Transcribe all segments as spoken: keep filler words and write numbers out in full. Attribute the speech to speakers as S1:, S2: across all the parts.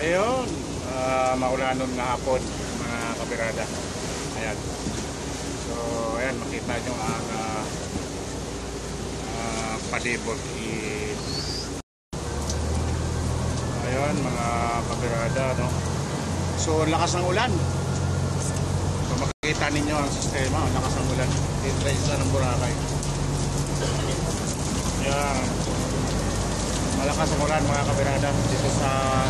S1: Ayun, uh, maulanon nga hapon mga kabirada. Ayan. So, ayan, makita nyo ang uh, uh, palibot is ayun, mga kabirada, no? So, lakas ng ulan. So, makikita ninyo ang sistema, lakas ng ulan. Dito sa isla ng Boracay. Ayan. Malakas ang ulan mga kabirada dito sa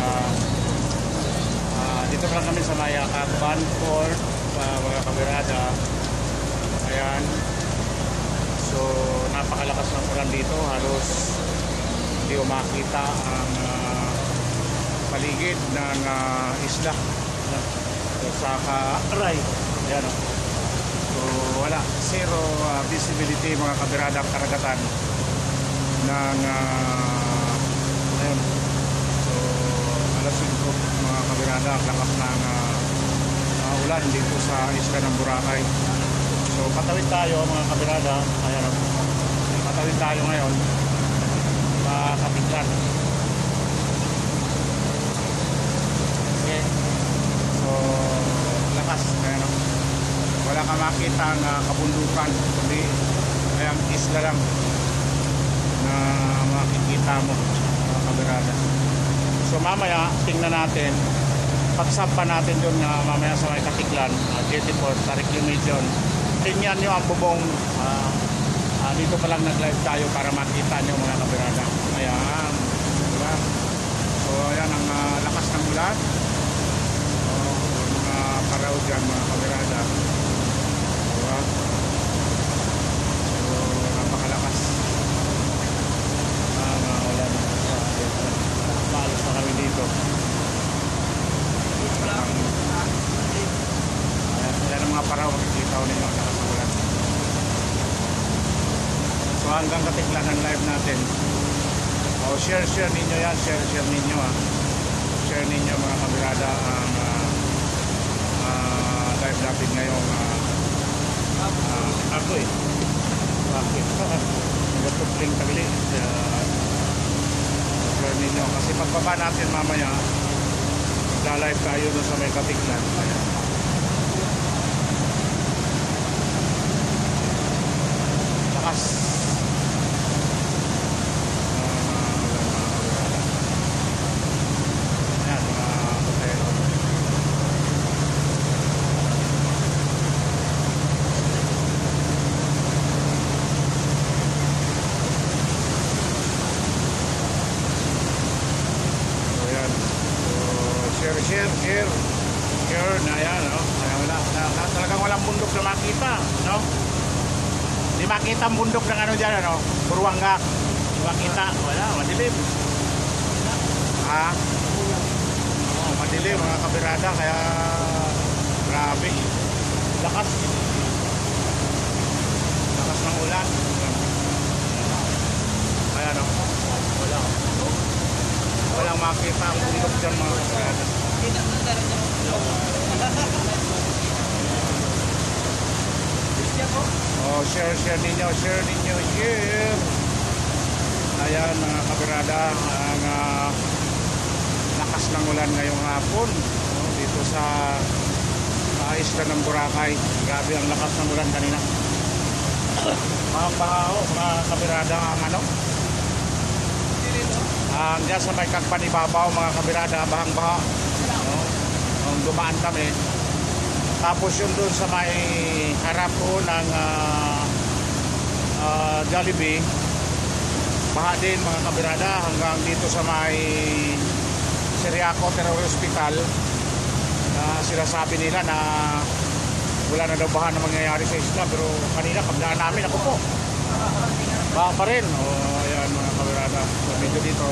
S1: uh, dito lang kami sa Maya Banford, uh, mga kabirada. Ayan, so napakalakas ng ulan dito, halos hindi ko makita ang uh, paligid ng uh, isla so, sa Ka-Aray. Ayan, oh. So wala, zero uh, visibility mga kabirada ang karagatan ng uh, ayun. So alas singko mga kabirada ang lakas ng uh, uh, ulan dito sa isla ng Boracay. So patawid tayo mga kabirada. Ayan, patawid tayo ngayon sa Katiklan. Okay. So lakas, ayan, wala ka makita ang uh, kabundukan, kundi ayang isla lang na makikita mo mga kabirada. So mamaya tingnan natin, pagsampa natin doon na mamaya sa may Katiklan, uh, Jetiport, Tarik Lumidyon. Tingnan nyo ang bubong, uh, uh, dito pa lang nag live tayo para makita nyo mga kabirada. Ayan, diba? So ayan ang uh, lakas ng ulan. So mga paraw dyan mga kabirada, diba? So napakalakas ang uh, ulan. Maalas na kami dito. Ayan, ayan ang mga paraw, makikita ko ninyo ang lakas ng ulan. So hanggang Katiklan ang live natin. O share share ninyo yan, share share ninyo ha. Share ninyo mga kabirada ang uh, uh, live natin ngayong uh, uh, ako eh. Bakit? Nagpupling tagli. Uh, share ninyo. Kasi pagbaba natin mamaya, live tayo doon sa may Katiklan. Ayan. Lakas. Ayan, mga hotel. So, ayan. Share, share, share. Share na yan, no? Ayan, wala, na, na, talagang walang bundok na makita, no? Di makita ang bundok ng ano dyan, ano? Purwangak. Di makita, wala, madilim. Ha? Oh, madilim mga kabirada, kaya grabe. Lakas. Lakas ng ulan. Kaya, no? Wala. Walang makita ang bundok dyan mga kabirada. Oh, share, share ninyo, share ninyo, share. Ayan mga kabirada, ang uh, lakas ng ulan ngayong hapon, oh, dito sa uh, isla ng Boracay. Grabe ang lakas ng ulan kanina. Mga baho, mga kabirada, ang ano? Ang uh, dyan sa may Kagpanibabaw mga kabirada, bahang baha. Oh, nung dumaan kami. Tapos yun doon sa may harap po ng uh, uh, Jollibee, baha din mga kabirada, hanggang dito sa may Siriaco Teruel Hospital. Uh, sinasabi nila na wala na daw baha na mangyayari sa isla, pero kanina pagdaan namin, ako po, baha pa rin. O oh, ayan mga kabirada, so, medyo dito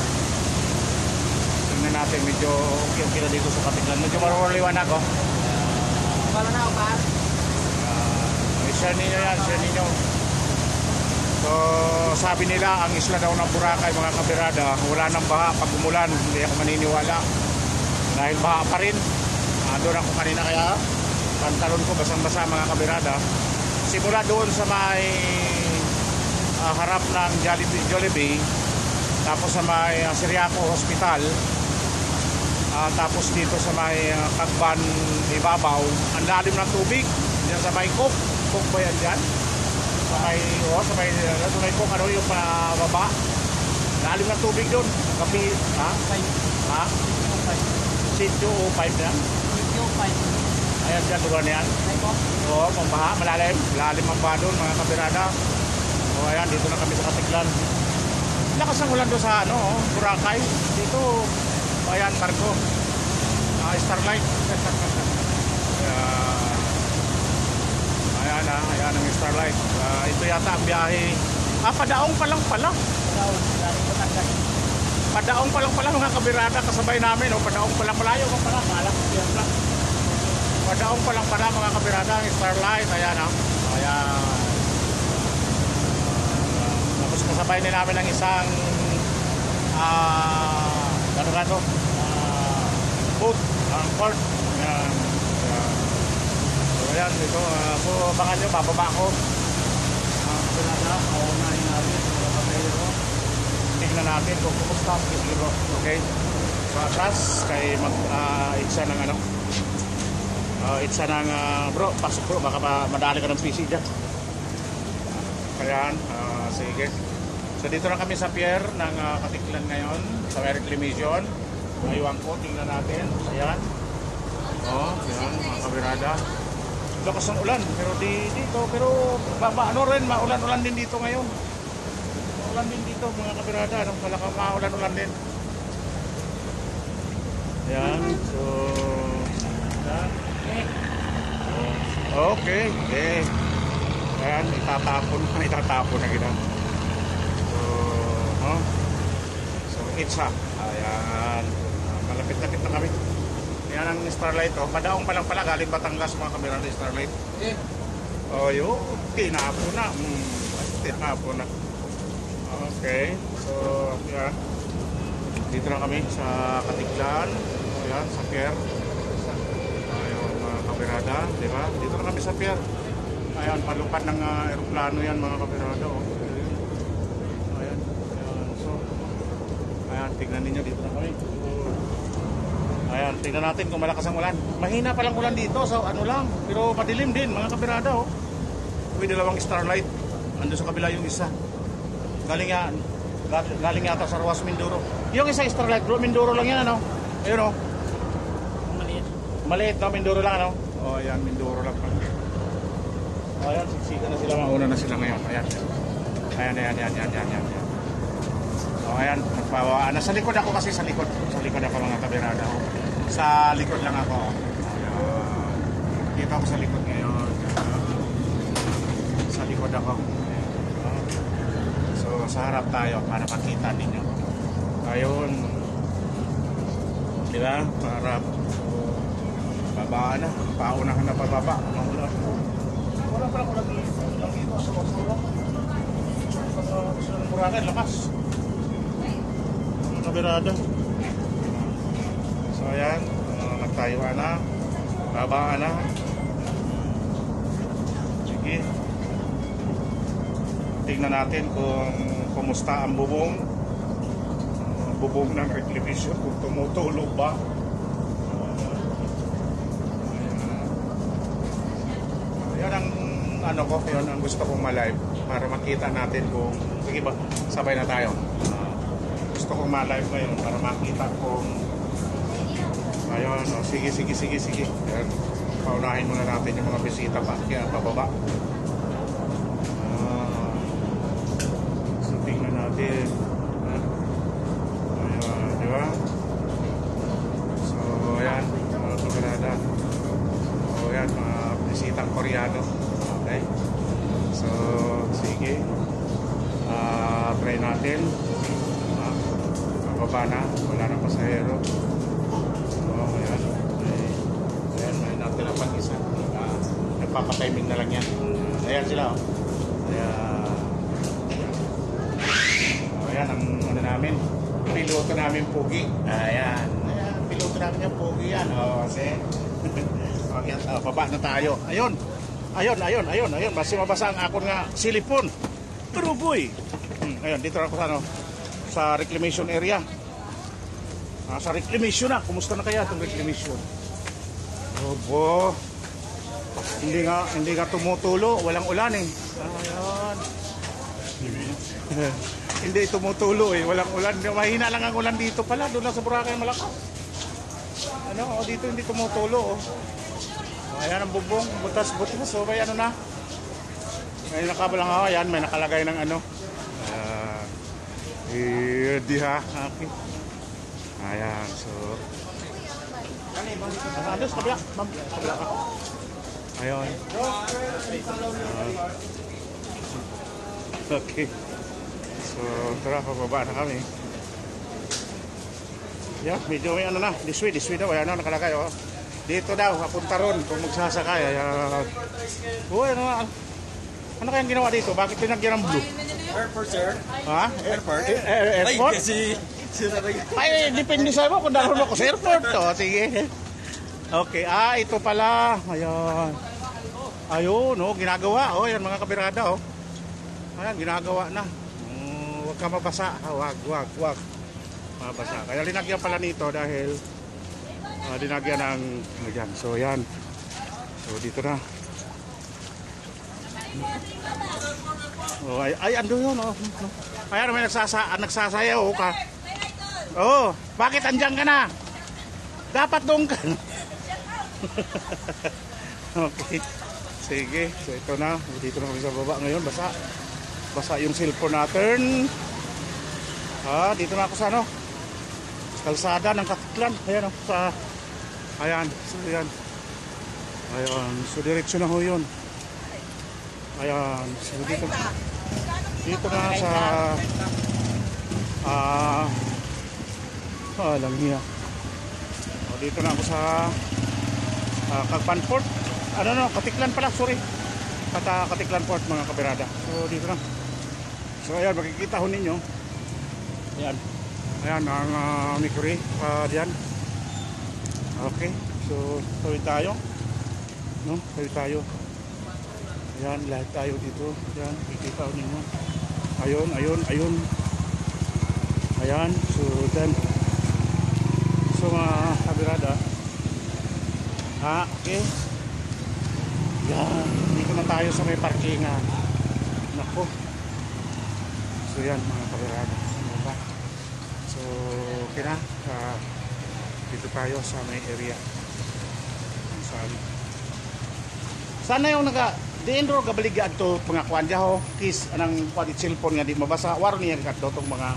S1: tingnan natin, medyo okay okay na dito sa Katiklan, medyo marunong-liwanag oh.
S2: Wala na, pa?
S1: Uh, share ninyo yan, share ninyo. So sabi nila ang isla daw ng Boracay mga kabirada, wala nang baha pag umulan. Hindi ako maniniwala dahil baha pa rin. uh, doon ako kanina, kaya pantalon ko basang basa mga kabirada. Simula doon sa may uh, harap ng Jollibee, Jollibee, tapos sa may uh, Siriaco Hospital, Ah, tapos dito sa may uh, Kagban ibabaw, ang lalim ng tubig. Diyan sa may Cook. Cook ba yan dyan? Sa may, oh, sa may, uh, sa may Cook, ano yung pababa? Lalim ng tubig doon. Kapi, ha? Ha? Sitio o pipe yan?
S2: Sitio pipe.
S1: Ayan dyan, lugar na yan. Oo, oh, pambaha, malalim. Lalim ang baha doon, mga kabirada. O oh, ayan, dito na kami sa Katiklan. Lakas ang ulan doon sa ano, oh, Boracay. Dito, oh, ayan, Marco. Uh, Starlight. uh, ayan ah, ayan ang Starlight. Uh, ito yata ang biyahe. Ah, Padaong pa lang pala.
S2: Padaong, galing Batangas.
S1: Padaong pa lang pala mga kabirada, kasabay namin. O, Padaong pa lang, malayo ka pala. Malam ko yan lang. Padaong pa lang pala mga kabirada, ang Starlight. Ayan ah. Ayan. Tapos kasabay din namin ng isang ah, uh, ano nga to? Uh, boat, ang port. Ayan. Ayan. So ayan, dito. Uh, so abangan nyo, bababa ko. Mga kabirada, paunahin natin. Tignan natin kung kumusta. Okay? So atas, kay mag-itsa uh, ng ano. Uh, itsa ng uh, bro, pasok bro, baka pa madali ka ng P C dyan. Kaya, uh, sige. So dito na kami sa pier ng uh, Katiklan ngayon, sa may reclamation. Aywan ko, tingnan natin. Ayan. Oh, ayan, mga kabirada. Lakas ng ulan, pero di dito, pero baba, ano rin, maulan-ulan din dito ngayon. Maulan din dito, mga kabirada. Anong palakang maulan-ulan din. Ayan, so... Ayan. Okay, okay. Ayan, itatapon na, itatapon na kita. So, no? So, itsa. Ayan. Uh, Malapit-lapit na kami. Ayan ang Starlight, oh. Padaong pa lang pala, galing Batangas mga kamera ng Starlight.
S2: Eh.
S1: Oh, yun. Tinapon na. Hmm, tinapon na. Okay. So, ayan. Dito na kami sa Katiklan. Ayan, sa pier. Kabirada, di ba? Dito na kami sa pier. Ayan, palupad ng uh, aeroplano yan mga kabirada. Oh. Ayan, ayan. So, ayan, tignan ninyo, dito na kami. Ayan, tignan natin kung malakas ang ulan. Mahina palang ulan dito, so ano lang. Pero madilim din mga kabirada. Oh. May dalawang Starlight. Ando sa kabila yung isa. Galing yan. Galing yata sa Ruas Mindoro. Yung isa Starlight, bro, Mindoro lang yan, ano? Ayun, oh. Maliit no, Mindoro lang ano? O oh, ayan, Mindoro lang pala. O oh, ayan, siksika na sila, mauna na sila ngayon. Ayan. Ayan, ayan, ayan, ayan, ayan, ayan. O oh, ayan, nagpawaan. Nasa likod ako kasi, sa likod. Sa likod ako mga kabirada. Sa likod lang ako. Ayan. Dito ako sa likod ngayon. Sa likod ako. Ayan. So, sa harap tayo para makita ninyo. Ayun. Diba? Para babaan na, paunahan na pababa. Wala pa lang ulan dito. Ulan dito sa Basura. Sa Boracay, lakas. Mga kabirada. So ayan, uh, nagtayuan na. Babaan na. Sige. Tingnan natin kung kumusta ang bubong. Uh, bubong ng reclamation, kung tumutulog ba. Yan ang ano ko, yun ang gusto kong ma-live para makita natin kung, sige ba, sabay na tayo. Uh, gusto kong ma-live ngayon para makita kung, ayun, oh, sige, sige, sige, sige. Yan, paunahin muna natin yung mga bisita pa, kaya pababa. Uh, so, tingnan natin. Uh, ayun, di ba? So, ayan, mga kamerada. So, ayan, mga bisitang Koreano. Okay. So, sige. Uh, try natin. Uh, Mababa na. Wala na pasahero. So, ayan. Okay. Ayan, may natin na pag-isa. Uh, nagpapatiming na lang yan. Ayan sila. Oh. Ayan. Uh, ayan ang ano namin. Piloto namin Pogi. Ayan. Ayan. Piloto namin yung Pogi yan. O, kasi okay, uh, baba na tayo. Ayun. Ayun, ayun, ayun, ayun. Basi mabasa ang akon nga silipon. Pero boy. Hmm, ayun, dito ako sa ano, sa reclamation area. Nasa reclamation na. Kumusta na kaya itong reclamation? Obo. Hindi nga, hindi nga tumutulo. Walang ulan eh. Ayan. Hindi tumutulo eh. Walang ulan. Mahina lang ang ulan dito pala. Doon lang sa Boracay malakas. Ano, oh, dito hindi tumutulo oh. Ayan ang bubong. Butas-butas. So may ano na. May nakabalang ako. Ayan, may nakalagay ng ano. Ayan. Eh, di ha. Okay. Ayan, so Ados, kabila. Ma'am, kabila ka. Ayun. Uh, okay. So, tara, pababa na kami. Yeah, medyo may ano na. This way, this way daw. Ayan na, nakalagay. Oh. Dito daw, papunta ron kung magsasakay. Ayan. Uy, ano, ano kayang ginawa dito? Bakit pinagyan ng blue?
S3: Airport, sir.
S1: Ha?
S3: Airport?
S1: Eh, eh, airport?
S3: Ay, kasi...
S1: Ay, depende sa mo kung naroon ako sa airport. O, sige. Okay, ah, ito pala. Ayan. Ayun, no, ginagawa. O, yan mga kabirada, o. Ayan, ginagawa na. Um, huwag ka mabasa. Ha, wag, wag, wag. Mabasa. Kaya linagyan pala nito dahil uh, linagyan ng, ayan. So, yan. So, dito na. Oh, ay, ay, ando yun, oh. Ayan, may nagsasa, nagsasayaw ka. Oh, bakit andyan ka na? Dapat doon ka. Okay. Sige, so ito na. Dito na kami sa baba ngayon. Basa. Basa yung cellphone natin. Ah, dito na ako sa ano? Kalsada ng Katiklan. Ayan, oh, sa... Ayan, so ayan. Ayan, so diretso na ho yun. Ayan, so dito. Dito na sa... Ah... Ah, lang niya. O, dito na ako sa uh, Cagpan Port. Ano no, Katiklan pala, sorry. Kata Katiklan Port mga kabirada. So dito na. So ayan, makikita ho ninyo. Ayan. Ayan ang uh, Mikuri uh, diyan. Okay. So tawid tayo. No, tawid tayo. Ayan, lahat tayo dito. Ayan, makikita ho ninyo. Ayun, ayun, ayun. Ayan, so then so mga kabirada, ha, okay. Yan, dito na tayo sa may parkingan. Nako. So yan mga kabirada. So okay na, uh, dito tayo sa may area. Saan sana yung naga diin ro gabaligya adto mga kuan dia ho kis anang kuan cellphone nga di mabasa waro niya kadto tong mga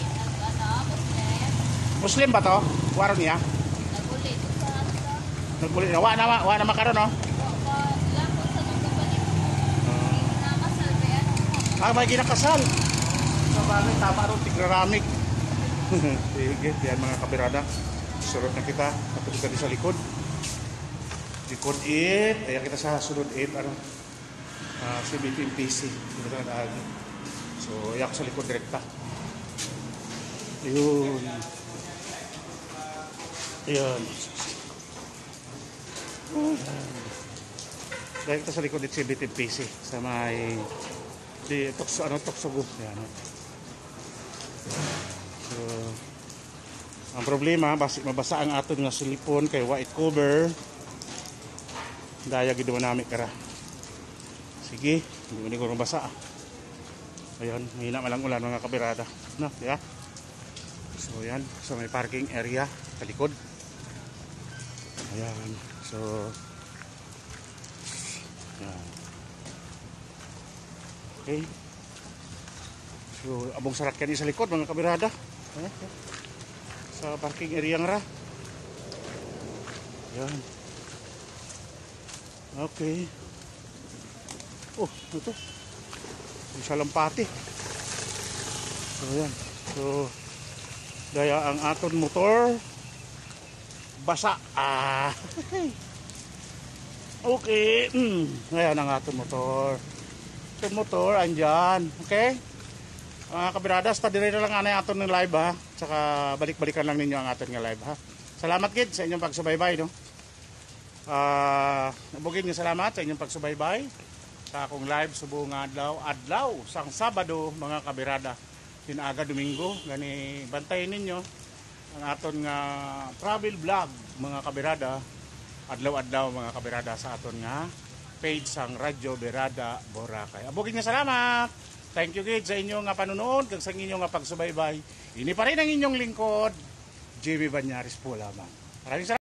S1: Muslim ba to? Waro niya?
S4: Nagulit.
S1: Nagbulit na. Wa na, wa na makaroon, no? Ah, may ginakasal. Sa bagay, tama ron, tigraramik. Sige, yan mga kabirada. Surot na kita. Tapos ka sa likod. Likod it. Kaya kita sa sunod it. Ano? Uh, C B T M P C. So, yak sa likod direkta. Ayun. Ayan. Dahil ito sa likod dito si B T P C sa may di Tokso, ano, Toksogo. Ayan. So, ang problema, basi mabasa ang aton nga silipon kay white cover. Daya gid namin kara. Sige, hindi mo ko mabasa. Ayan, mahina malang ulan mga kabirada. No, yeah. So, ayan, sa may parking area sa likod. Ayan, so ayan. Okay. So, abong sarat kani sa likod mga kabirada. Ayan, sa parking area nga ra. Ayan. Okay. Oh, ito. Yung salampati. So, ayan. So, daya ang aton motor basa. Ah. Okay. Mm. Ayan ang aton motor. Aton motor andyan. Okay? Mga kabirada, sta dire na lang anay aton ng live ha. Tsaka balik-balikan lang ninyo ang aton nga live ha. Salamat gid sa inyong pagsubaybay no. Ah, uh, nabugid nga salamat sa inyong pagsubaybay sa akong live subong adlaw adlaw sang Sabado mga kabirada. Tinaga Domingo gani bantayin ninyo ang aton nga travel vlog mga kabirada, adlaw-adlaw mga kabirada sa aton nga page sang Radyo Berada Boracay. Abogin nga salamat. Thank you gid sa inyo nga panunood kag sa inyo nga pagsubaybay. Ini pa rin ang inyong lingkod, Jimmy Banyaris po lamang. Maraming salamat.